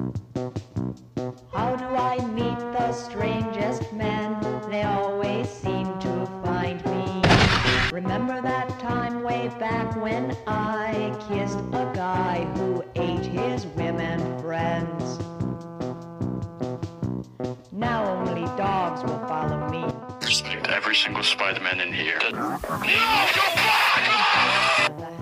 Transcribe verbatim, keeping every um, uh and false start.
How do I meet the strangest men? They always seem to find me. Remember that time way back when I kissed a guy who ate his women friends? Now only dogs will follow me. Respect every single Spider-Man in here. The